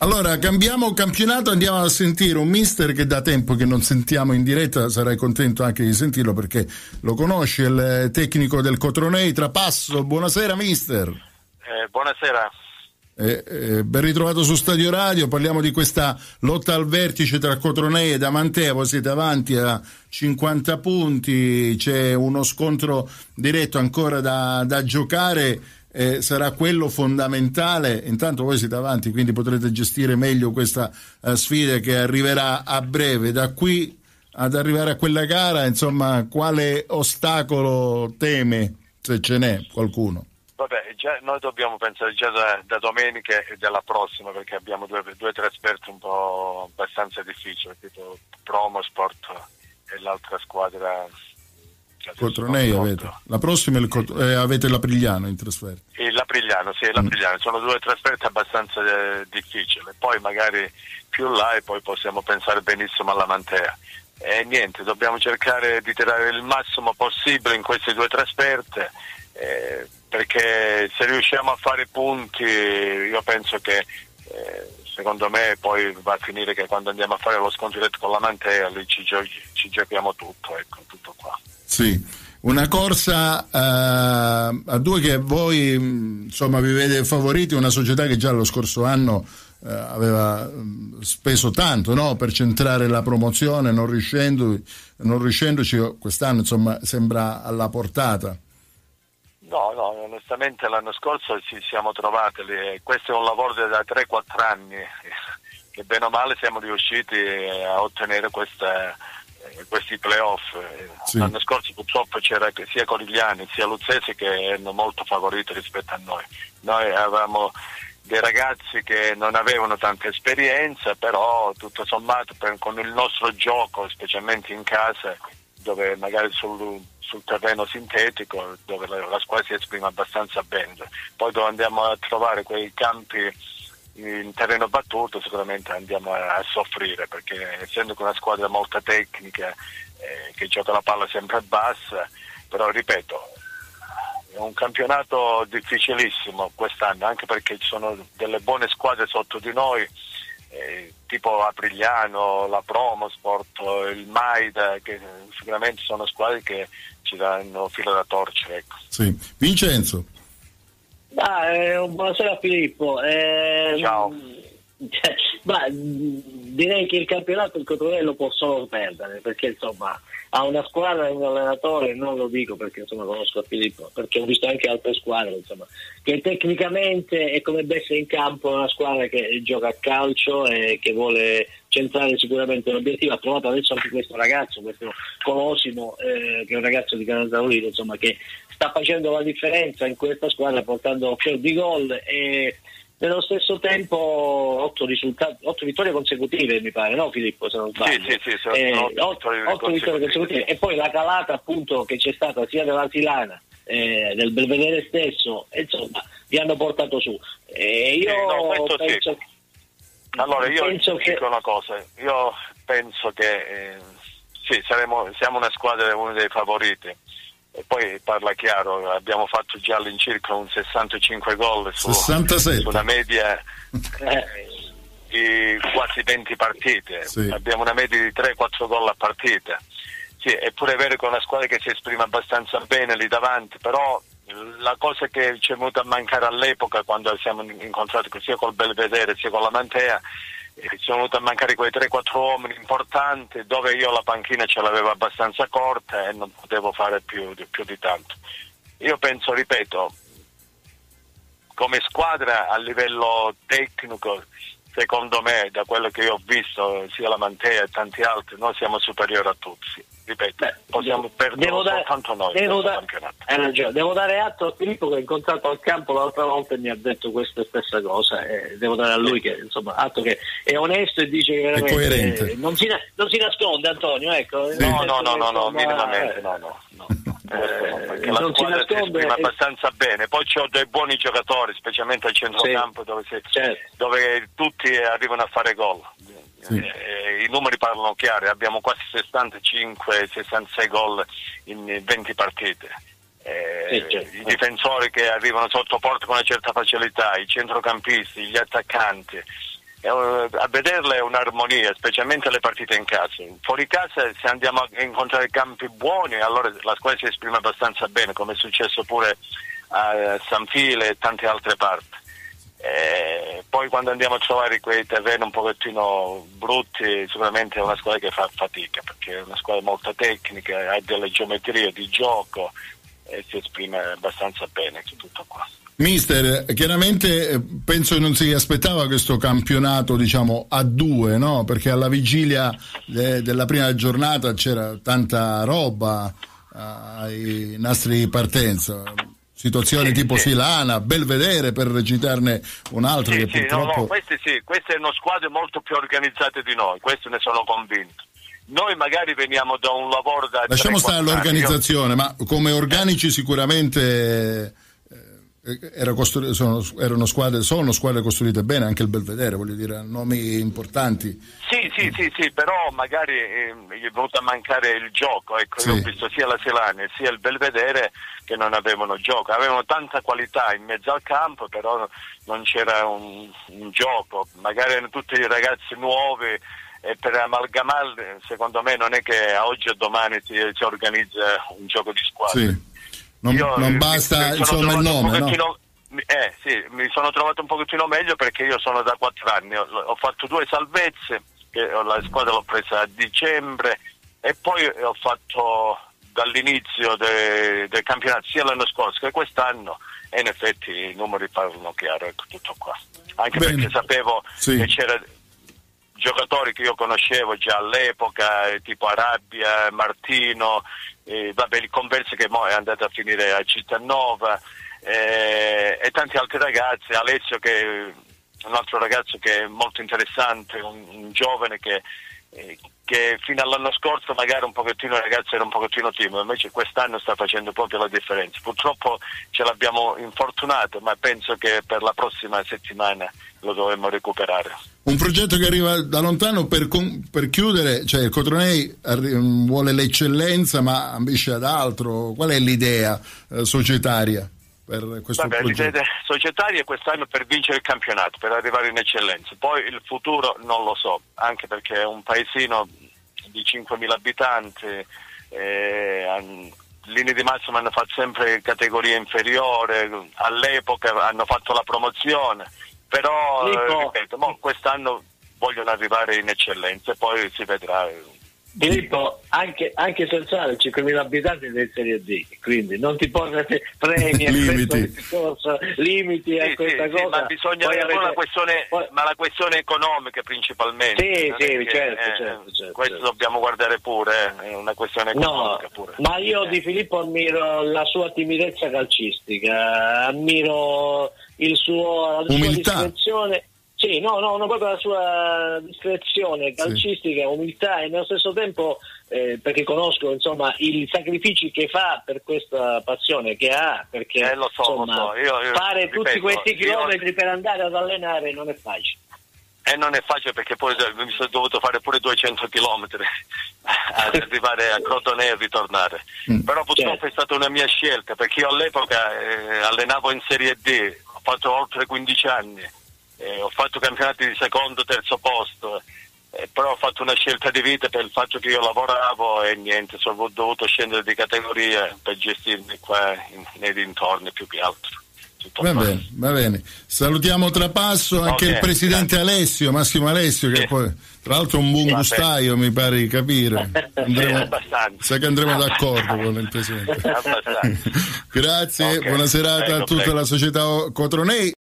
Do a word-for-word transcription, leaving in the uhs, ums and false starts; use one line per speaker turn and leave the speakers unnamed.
Allora, cambiamo campionato, andiamo a sentire un mister che da tempo che non sentiamo in diretta, sarai contento anche di sentirlo perché lo conosci, il tecnico del Cotronei, Trapasso. Buonasera mister.
Eh, buonasera.
Eh, eh, ben ritrovato su Stadio Radio, parliamo di questa lotta al vertice tra Cotronei ed Amantea, voi siete avanti a cinquanta punti, c'è uno scontro diretto ancora da, da giocare. Eh, sarà quello fondamentale. Intanto voi siete avanti, quindi potrete gestire meglio questa uh, sfida che arriverà a breve. Da qui ad arrivare a quella gara, insomma, quale ostacolo teme, se ce n'è qualcuno?
Vabbè, già, noi dobbiamo pensare già da, da domenica e della prossima, perché abbiamo due o tre esperti un po' abbastanza difficili, tipo Promosport e l'altra squadra.
Cotronei avete la prossima il Cot- eh, avete l'Aprigliano in trasferta.
E l'Aprigliano, sì, l'Aprigliano. Mm. Sono due trasferte abbastanza eh, difficili. Poi magari più là e poi possiamo pensare benissimo alla Mantea. E niente, dobbiamo cercare di tirare il massimo possibile in queste due trasferte, eh, perché se riusciamo a fare punti io penso che eh, secondo me poi va a finire che quando andiamo a fare lo scontro diretto con la Mantea lì ci, gio- ci giochiamo tutto, ecco, tutto qua.
Sì, una corsa uh, a due che voi insomma vi vede favoriti, una società che già lo scorso anno uh, aveva speso tanto, no, per centrare la promozione, non riuscendo, non riuscendoci quest'anno insomma sembra alla portata.
No, no, onestamente l'anno scorso ci siamo trovati lì. Questo è un lavoro da tre quattro anni che bene o male siamo riusciti a ottenere questa questi playoff. Sì. L'anno scorso purtroppo c'era sia Corigliani sia Luzzesi che erano molto favoriti rispetto a noi. Noi avevamo dei ragazzi che non avevano tanta esperienza, però tutto sommato per, con il nostro gioco, specialmente in casa, dove magari sul, sul terreno sintetico, dove la, la squadra si esprime abbastanza bene. Poi dove andiamo a trovare quei campi in terreno battuto sicuramente andiamo a, a soffrire, perché essendo una squadra molto tecnica eh, che gioca la palla sempre bassa, però ripeto è un campionato difficilissimo quest'anno, anche perché ci sono delle buone squadre sotto di noi, eh, tipo Aprigliano, la Promosport, il Maida, che sicuramente sono squadre che ci danno filo da torcere, ecco.
Sì. Vincenzo.
Ah, eh, buonasera Filippo. Eh,
Ciao.
Cioè, ma, direi che il campionato il Cotronei lo può solo perdere, perché insomma ha una squadra e un allenatore, non lo dico perché insomma conosco Filippo, perché ho visto anche altre squadre insomma, che tecnicamente è come essere in campo una squadra che gioca a calcio e che vuole centrare sicuramente l'obiettivo. Ha trovato adesso anche questo ragazzo, questo Colosimo, eh, che è un ragazzo di Catanzaro, insomma, che sta facendo la differenza in questa squadra, portando fior di gol e nello stesso tempo otto risultati, otto vittorie consecutive mi pare, no Filippo, se non sbaglio?
Sì, sì, sì, sono
eh,
otto,
otto,
vittorie,
otto vittorie consecutive e poi la calata appunto che c'è stata sia della Silana eh, del Belvedere stesso, insomma vi hanno portato su. E io
sì, no,
penso
sì. Allora io
penso
dico
che...
una cosa, io penso che eh, sì, saremo, siamo una squadra, uno dei favoriti. E poi parla chiaro, abbiamo fatto già all'incirca un sessantacinque gol su, su una media eh, di quasi venti partite, sì. Abbiamo una media di tre quattro gol a partita. Sì, è pure vero che è una squadra che si esprime abbastanza bene lì davanti, però la cosa che ci è venuta a mancare all'epoca quando siamo incontrati sia col Belvedere sia con la Mantea, ci sono venuti a mancare quei tre quattro uomini importanti dove io la panchina ce l'avevo abbastanza corta e non potevo fare più, più di tanto. Io penso, ripeto, come squadra a livello tecnico, secondo me, da quello che io ho visto, sia la Mantea e tanti altri, noi siamo superiori a tutti. Ripeto, Beh, possiamo perdere soltanto noi
devo,
questo
da,
campionato.
Hai ragione, devo dare atto a Filippo che ho incontrato al campo l'altra volta e mi ha detto questa stessa cosa, e devo dare a lui che insomma atto che è onesto e dice che veramente
è coerente.
Eh, non, si, non si nasconde Antonio, ecco.
Sì. No, no, no, no, no, minimamente, no, no, no. Eh, perché la squadra si, si esprime e... abbastanza bene, poi c'ho dei buoni giocatori, specialmente al centrocampo, sì. dove, si,
certo.
dove tutti arrivano a fare gol. Sì. Eh, i numeri parlano chiari, abbiamo quasi sessantacinque sessantasei gol in venti partite. Eh, sì, certo. I difensori che arrivano sotto porta con una certa facilità, i centrocampisti, gli attaccanti. a vederle è un'armonia, specialmente le partite in casa. Fuori casa, se andiamo a incontrare campi buoni, allora la squadra si esprime abbastanza bene, come è successo pure a San File e tante altre parti. E poi quando andiamo a trovare quei terreni un pochettino brutti, sicuramente è una squadra che fa fatica, perché è una squadra molto tecnica, ha delle geometrie di gioco e si esprime abbastanza bene su tutto qua.
Mister, chiaramente penso che non si aspettava questo campionato, diciamo, a due, no? Perché alla vigilia de- della prima giornata c'era tanta roba uh, ai nastri di partenza, situazioni sì, tipo sì. Silana, Belvedere, per citarne un altro
sì,
che
sì,
purtroppo...
No, no, queste sì, queste sono squadre molto più organizzate di noi, questo ne sono convinto. Noi magari veniamo da un lavoro da...
Lasciamo stare l'organizzazione, io... ma come organici sicuramente... Era costru- sono, erano squadre, sono squadre costruite bene, anche il Belvedere, voglio dire, nomi importanti.
Sì, sì, sì, sì, però magari eh, gli è venuto a mancare il gioco, ecco,
sì.
Io ho visto sia la Selane sia il Belvedere che non avevano gioco, avevano tanta qualità in mezzo al campo, però non c'era un, un gioco, magari erano tutti ragazzi nuovi e per amalgamarli, secondo me non è che a oggi o domani si, si organizza un gioco di squadra.
Sì. Non, io, non basta mi, insomma il nome, no?
Eh sì, mi sono trovato un pochettino meglio perché io sono da quattro anni, ho, ho fatto due salvezze, che la squadra l'ho presa a dicembre e poi ho fatto dall'inizio de, del campionato sia l'anno scorso che quest'anno e in effetti i numeri parlano chiaro, ecco, tutto qua. Anche Bene. Perché sapevo sì. che c'era giocatori che io conoscevo già all'epoca, tipo Arabia, Martino, eh, vabbè, il Conversi che mo è andato a finire a Cittanova, eh, e tanti altri ragazzi, Alessio che è un altro ragazzo che è molto interessante, un, un giovane che, eh, che fino all'anno scorso magari un pochettino il ragazzo era un pochettino timido, invece quest'anno sta facendo proprio la differenza. Purtroppo ce l'abbiamo infortunato, ma penso che per la prossima settimana lo dovremmo recuperare.
Un progetto che arriva da lontano per, con, per chiudere, cioè il Cotronei arri- vuole l'eccellenza ma ambisce ad altro. Qual è l'idea eh, societaria per questo
Vabbè,
progetto?
L'idea societaria è quest'anno per vincere il campionato, per arrivare in eccellenza. Poi il futuro non lo so, anche perché è un paesino di cinquemila abitanti, eh, han, linee di massima hanno fatto sempre categoria inferiore, all'epoca hanno fatto la promozione. Però, Filippo, ripeto, mo quest'anno vogliono arrivare in eccellenza e poi si vedrà.
Filippo, anche, anche Solzano cinquemila abitanti del Serie D, quindi non ti porre premi
limiti,
discorso, limiti
sì,
a questa
sì,
cosa.
Sì, ma bisogna avere avete... la questione, poi... ma la questione economica principalmente.
Sì, sì,
che,
certo,
eh,
certo, certo.
Questo
certo.
dobbiamo guardare pure, è una questione economica
no,
pure.
Ma io
eh.
di Filippo ammiro la sua timidezza calcistica, ammiro il suo, la sua discrezione. Sì, no, no, no, proprio la sua discrezione calcistica, sì. Umiltà e nello stesso tempo, eh, perché conosco insomma i sacrifici che fa per questa passione che ha, perché
eh, lo so,
insomma,
lo so. Io, io,
fare
ripeto,
tutti questi chilometri
io...
per andare ad allenare non è facile.
E non è facile perché poi mi sono dovuto fare pure duecento chilometri ad arrivare a Crotone e ritornare. Mm. Però purtroppo certo. È stata una mia scelta perché io all'epoca eh, allenavo in Serie D, ho fatto oltre quindici anni. Eh, ho fatto campionati di secondo, terzo posto, eh, però ho fatto una scelta di vita per il fatto che io lavoravo e niente, sono dovuto scendere di categoria per gestirmi qua in, nei dintorni più che altro.
Va bene, va bene. Salutiamo Trapasso anche okay. Il presidente Alessio, Massimo Alessio, che sì. Poi tra l'altro è un buon gustaio, mi pare di capire. Andremo, sa che andremo d'accordo con il presidente. Grazie, okay. Buona serata ecco, a tutta prego. La società Cotronei.